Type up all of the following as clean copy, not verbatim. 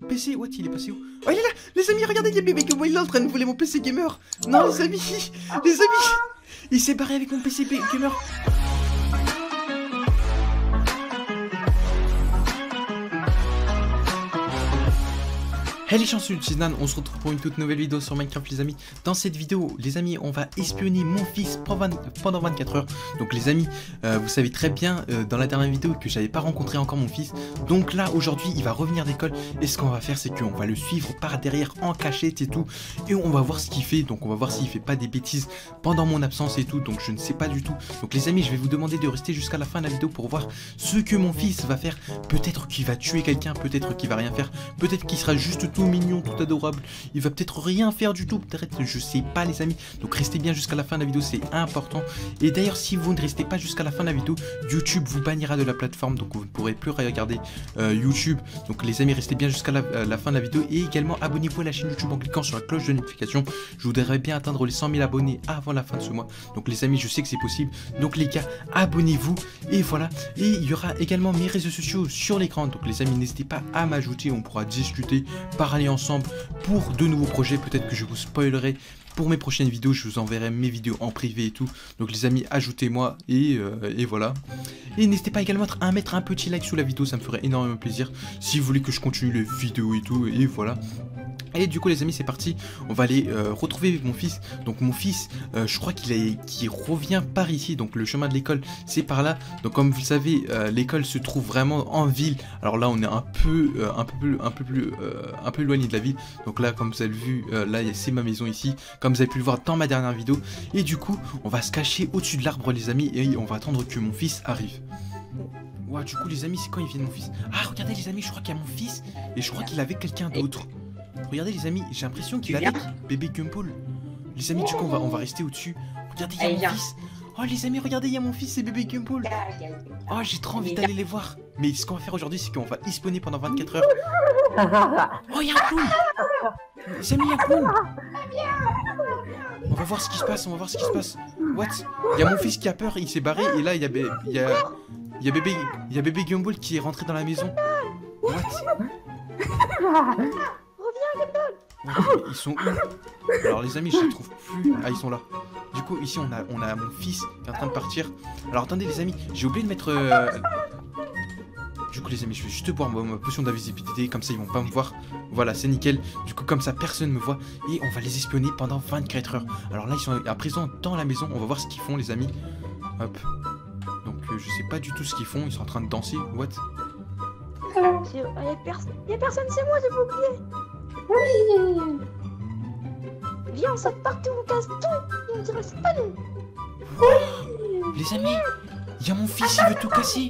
PC, what, il est passé où? Oh, il est là! Les amis, regardez, il y a bébé Gumball, il est en train de voler mon PC gamer! Non, les amis! Les amis! Il s'est barré avec mon PC gamer! Hey les chanceux, c'est Nan, on se retrouve pour une toute nouvelle vidéo sur Minecraft les amis. Dans cette vidéo, les amis, on va espionner mon fils pendant 24 heures. Donc les amis, vous savez très bien dans la dernière vidéo que j'avais pas rencontré encore mon fils. Donc là, aujourd'hui, il va revenir d'école. Et ce qu'on va faire, c'est qu'on va le suivre par derrière en cachette et tout. Et on va voir ce qu'il fait. Donc on va voir s'il fait pas des bêtises pendant mon absence et tout. Donc je ne sais pas du tout. Donc les amis, je vais vous demander de rester jusqu'à la fin de la vidéo pour voir ce que mon fils va faire. Peut-être qu'il va tuer quelqu'un, peut-être qu'il va rien faire. Peut-être qu'il sera juste tout mignon, tout adorable. Il va peut-être rien faire du tout, peut-être, je sais pas les amis. Donc restez bien jusqu'à la fin de la vidéo, c'est important. Et d'ailleurs, si vous ne restez pas jusqu'à la fin de la vidéo, YouTube vous bannira de la plateforme, donc vous ne pourrez plus regarder YouTube. Donc les amis, restez bien jusqu'à la fin de la vidéo. Et également, abonnez-vous à la chaîne YouTube en cliquant sur la cloche de notification. Je voudrais bien atteindre les 100 000 abonnés avant la fin de ce mois. Donc les amis, je sais que c'est possible. Donc les gars, abonnez-vous. Et voilà. Et il y aura également mes réseaux sociaux sur l'écran. Donc les amis, n'hésitez pas à m'ajouter. On pourra discuter, parler ensemble pour de nouveaux projets. Peut-être que je vous spoilerai pour mes prochaines vidéos. Je vous enverrai mes vidéos en privé et tout. Donc les amis, ajoutez-moi et voilà. Et n'hésitez pas également à mettre un petit like sous la vidéo. Ça me ferait énormément plaisir si vous voulez que je continue les vidéos et tout. Et voilà. Et du coup les amis, c'est parti, on va aller retrouver mon fils. Donc mon fils, je crois qu'il revient par ici. Donc le chemin de l'école, c'est par là. Donc comme vous le savez, l'école se trouve vraiment en ville. Alors là on est un peu éloigné de la ville. Donc là comme vous avez vu, là c'est ma maison ici. Comme vous avez pu le voir dans ma dernière vidéo. Et du coup on va se cacher au-dessus de l'arbre les amis. Et on va attendre que mon fils arrive. Ouah, du coup les amis, c'est quand il vient mon fils? Ah regardez les amis, je crois qu'il y a mon fils. Et je crois qu'il est avec quelqu'un d'autre. Regardez les amis, j'ai l'impression qu'il est avec bébé Gumball. Les amis, du coup on va rester au-dessus. Regardez, il y a mon fils. Oh les amis, regardez, il y a mon fils et bébé Gumball. Oh, j'ai trop envie d'aller les voir. Mais ce qu'on va faire aujourd'hui, c'est qu'on va espionner pendant 24 heures. Oh, il y a un clown. Les amis, il y a un clown. On va voir ce qui se passe, What? Il y a mon fils qui a peur, il s'est barré. Et là, il y a bébé Gumball qui est rentré dans la maison. What? Ils sont où? Alors les amis, je les trouve plus. Ah, ils sont là. Du coup ici on a mon fils qui est en train de partir. Alors attendez les amis, j'ai oublié de mettre Du coup les amis, je vais juste boire ma potion d'invisibilité. Comme ça ils vont pas me voir. Voilà, c'est nickel. Du coup comme ça personne me voit. Et on va les espionner pendant 24 heures. Alors là ils sont à présent dans la maison. On va voir ce qu'ils font les amis. Hop. Donc je sais pas du tout ce qu'ils font. Ils sont en train de danser. What? Y'a personne, c'est moi, j'ai pas oublié. Oui. Viens, on saute partout, on casse tout. Et on dirait c'est pas nous. Oui. Les amis, il y a mon fils, il veut tout casser.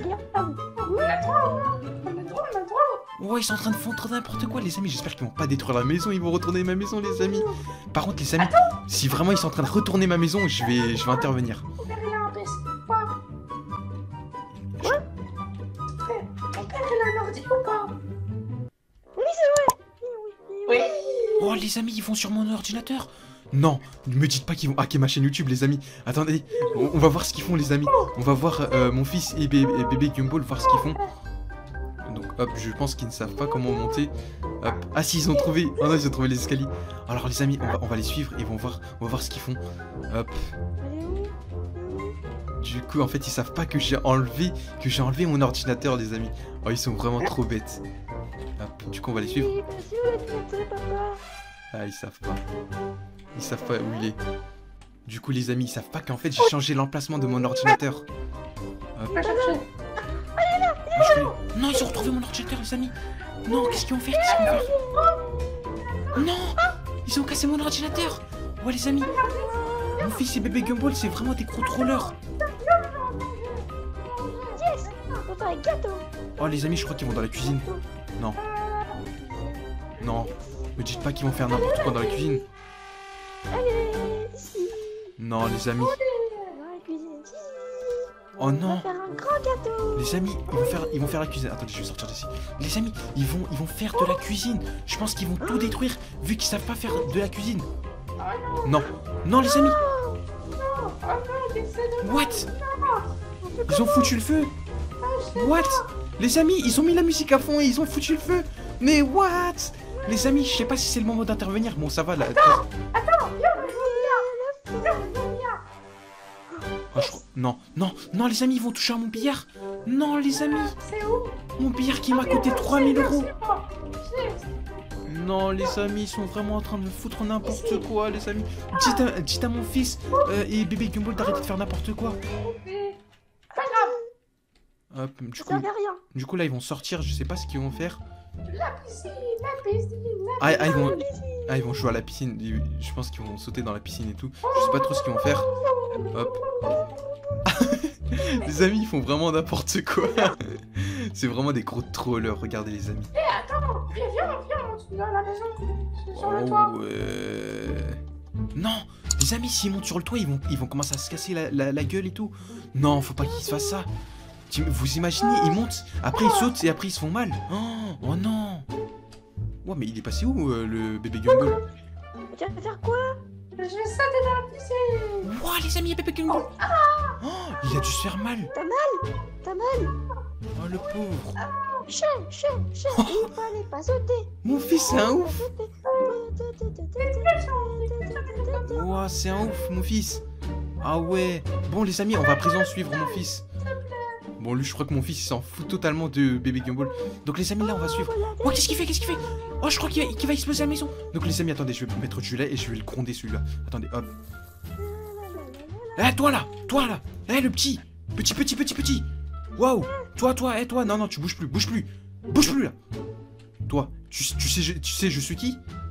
Ouais, ils sont en train de fondre n'importe quoi, les amis. J'espère qu'ils vont pas détruire la maison. Ils vont retourner ma maison, les amis. Par contre, les amis, si vraiment ils sont en train de retourner ma maison, je vais intervenir. Oh les amis, ils vont sur mon ordinateur. Non, ne me dites pas qu'ils vont hacker ma chaîne YouTube les amis. Attendez, on va voir ce qu'ils font les amis. On va voir mon fils et bébé Gumball, voir ce qu'ils font. Donc hop, je pense qu'ils ne savent pas comment monter. Hop. Ah si, ils ont trouvé. Oh non, ils ont trouvé les escaliers. Alors les amis, on va les suivre et on va voir ce qu'ils font. Hop. Du coup en fait ils savent pas que j'ai enlevé mon ordinateur les amis. Oh ils sont vraiment trop bêtes. Hop, du coup on va les suivre. Ah ils savent pas. Ils savent pas où il est. Du coup les amis ils savent pas qu'en fait j'ai changé l'emplacement de mon ordinateur. Hop. Non ils ont retrouvé mon ordinateur les amis. Non qu'est-ce qu'ils vont faire? Non, ils ont cassé mon ordinateur. Ouais les amis, mon fils et bébé Gumball c'est vraiment des gros trollers. Oh les amis je crois qu'ils vont dans la cuisine. Non. Non. Me dites pas qu'ils vont faire n'importe quoi dans la cuisine. Non les amis. Oh non. Les amis, ils vont faire la cuisine. Attendez, je vais sortir d'ici. Les amis, ils vont faire de la cuisine. Je pense qu'ils vont tout détruire vu qu'ils savent pas faire de la cuisine. Non. Non les amis. What? Ils ont foutu le feu. What? Les amis, ils ont mis la musique à fond et ils ont foutu le feu. Mais what? Les amis, je sais pas si c'est le moment d'intervenir. Bon, ça va là. Attends, viens, viens. Oh, non, non, non, les amis, ils vont toucher à mon billard. Non, les amis. C'est où? Mon billard qui m'a coûté 3000 euros. Viens. Non, les amis, ils sont vraiment en train de foutre n'importe quoi, les amis. Dites à mon fils et bébé Gumball d'arrêter de faire n'importe quoi. Pas grave. Hop, Ça fait rien. du coup, là, ils vont sortir. Je sais pas ce qu'ils vont faire. La piscine, la piscine. Ils vont jouer à la piscine. Je pense qu'ils vont sauter dans la piscine et tout. Je sais pas trop ce qu'ils vont faire. Hop. Les amis, ils font vraiment n'importe quoi. C'est vraiment des gros trollers. Regardez, les amis. Eh, attends, viens, dans la maison. Sur le toit. Non, les amis, s'ils montent sur le toit, ils vont commencer à se casser la gueule et tout. Non, faut pas qu'ils se fassent ça. Vous imaginez, ils montent, après ils sautent et après ils se font mal. Oh non. Ouais, mais il est passé où le bébé Gumball? Tu vas faire quoi? Je vais sauter dans la piscine. Ouah, les amis, il y a bébé Gumball. Oh, il a dû se faire mal. T'as mal? Oh, le pauvre. Chien, il fallait pas sauter. Mon fils, c'est un ouf. Ouah, Ouah, c'est un ouf, mon fils. Ah ouais. Bon, les amis, on va à présent suivre mon fils. Bon, lui, je crois que mon fils, il s'en fout totalement de bébé Gumball. Donc, les amis, là, on va suivre. Oh, qu'est-ce qu'il fait? Oh, je crois qu'il va exploser la maison. Donc, les amis, attendez, je vais mettre du lait et je vais le gronder, celui-là. Attendez, hop. Eh, toi, là. Eh, le petit. Petit. Waouh. Toi, eh, toi. Non, tu bouges plus, là. Toi, tu sais, je suis qui?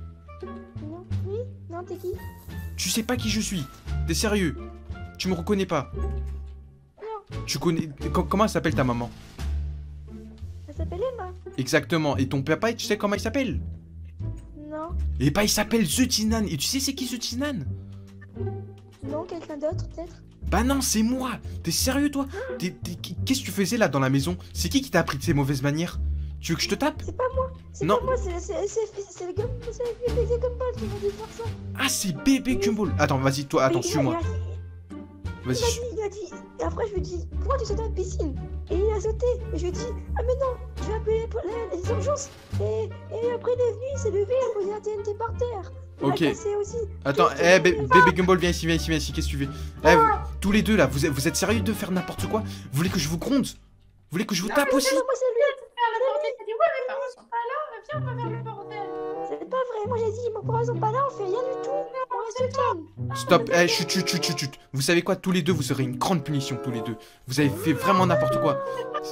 Non, t'es qui? Tu sais pas qui je suis. T'es sérieux? Tu me reconnais pas? Tu connais... Comment elle s'appelle ta maman? Elle s'appelle Emma. Exactement. Et ton papa, tu sais comment il s'appelle? Non. Eh bah, il s'appelle The Tiznan. Et tu sais c'est qui The Tiznan? Non, quelqu'un d'autre, peut-être? Bah non, c'est moi. T'es sérieux, toi? Qu'est-ce que tu faisais là dans la maison? C'est qui t'a appris de ces mauvaises manières? Tu veux que je te tape? C'est pas moi. C'est Non. pas moi, c'est le bébé Gumball qui m'a dit de faire ça. Ah, c'est bébé Gumball. Attends, vas-y, toi, attends, suis-moi. Vas-y. Il a dit, et après je lui ai dit, pourquoi tu sautes dans la piscine? Et il a sauté, et je lui ai dit, ah mais non, je vais appeler les urgences. Et après il est venu, il s'est levé, il a posé la TNT par terre. Il Ok. a cassé aussi. Attends, eh, bébé Gumball, viens ici, qu'est-ce que tu fais? Eh, tous les deux là, vous êtes sérieux de faire n'importe quoi? Vous voulez que je vous gronde? Vous voulez que je vous tape aussi? Moi c'est lui. Il dit, ouais, mes parents sont pas là, viens, on va faire le bordel. C'est pas vrai, moi j'ai dit, mes parents sont pas là, on fait rien du tout. On reste calme. Stop, eh, chut. Vous savez quoi, tous les deux, vous aurez une grande punition, tous les deux. Vous avez fait vraiment n'importe quoi.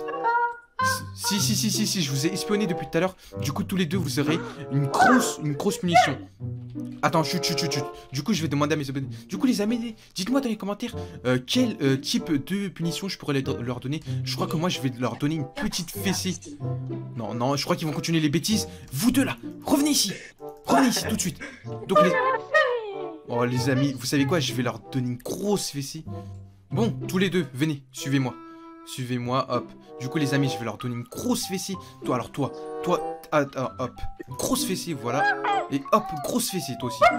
Si, je vous ai espionné depuis tout à l'heure. Du coup, tous les deux, vous aurez une grosse punition. Attends, chut. Du coup, je vais demander à mes abonnés. Du coup, les amis, dites-moi dans les commentaires quel type de punition je pourrais leur donner. Je crois que moi, je vais leur donner une petite fessée. Non, je crois qu'ils vont continuer les bêtises. Vous deux là, revenez ici tout de suite. Donc Oh les amis, vous savez quoi, je vais leur donner une grosse fessée. Bon, tous les deux, venez, suivez-moi, hop. Du coup les amis, je vais leur donner une grosse fessée. Toi, hop, grosse fessée, voilà. Et hop, grosse fessée, toi aussi.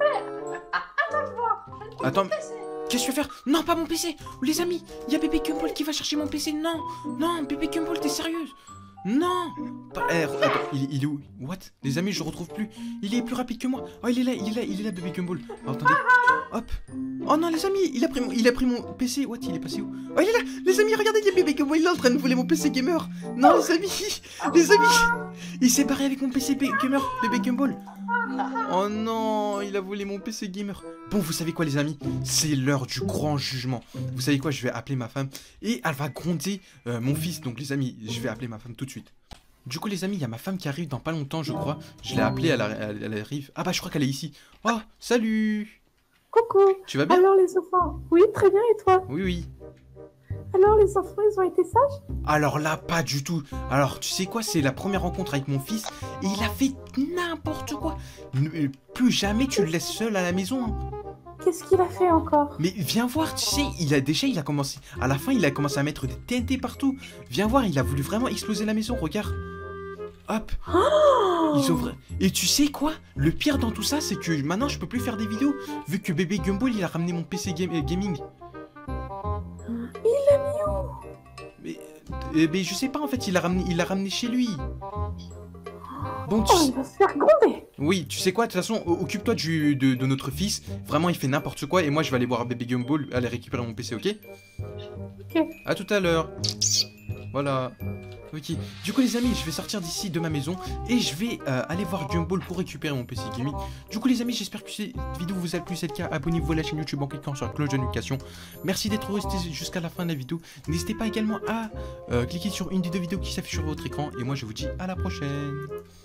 Attends, qu'est-ce que tu vas faire? Non, pas mon PC. Les amis, il y a bébé Gumball qui va chercher mon PC. Non, bébé Gumball, t'es sérieuse? Non. Attends, il est où? What? Les amis, je le retrouve plus. Il est plus rapide que moi. Oh, il est là, bébé Gumball. Alors, attendez. Hop. Oh non, les amis, il a pris mon PC. What? Il est passé où? Oh, il est là. Les amis, regardez, il y a bébé Gumball. Il est en train de voler mon PC gamer. Non, les amis. Il s'est barré avec mon PC gamer, bébé Gumball. Oh non, il a volé mon PC gamer. Bon, vous savez quoi les amis? C'est l'heure du grand jugement. Vous savez quoi? Je vais appeler ma femme et elle va gronder mon fils. Donc les amis, je vais appeler ma femme tout de suite. Du coup les amis, il y a ma femme qui arrive dans pas longtemps je crois. Je l'ai appelée, elle arrive. Ah bah je crois qu'elle est ici. Oh, salut. Coucou. Tu vas bien? Alors les enfants? Oui, très bien, et toi? Oui. Alors les enfants, ils ont été sages? Alors là, pas du tout. Alors, tu sais quoi? C'est la première rencontre avec mon fils et il a fait n'importe quoi. Plus jamais tu le laisses seul à la maison. Hein. Qu'est-ce qu'il a fait encore? Mais viens voir, tu sais, il a commencé. À la fin, il a commencé à mettre des TNT partout. Viens voir, il a voulu vraiment exploser la maison, regarde. Hop. Oh, Et tu sais quoi? Le pire dans tout ça, c'est que maintenant, je peux plus faire des vidéos. Vu que bébé Gumball, il a ramené mon PC gaming. il l'a mis où? Mais je sais pas en fait, il l'a ramené chez lui. Bon, Oh, il va se faire gronder. oui, tu sais quoi, de toute façon, occupe-toi de notre fils. Vraiment, il fait n'importe quoi. Et moi, je vais aller voir Baby Gumball, aller récupérer mon PC, ok? Ok. À tout à l'heure. Voilà. Ok. Du coup, les amis, je vais sortir d'ici de ma maison et je vais aller voir Gumball pour récupérer mon PC gaming. Du coup, les amis, j'espère que cette vidéo vous a plu. Si c'est le cas, abonnez-vous à la chaîne YouTube en cliquant sur la cloche de notification. Merci d'être resté jusqu'à la fin de la vidéo. N'hésitez pas également à cliquer sur une des deux vidéos qui s'affiche sur votre écran. Et moi, je vous dis à la prochaine.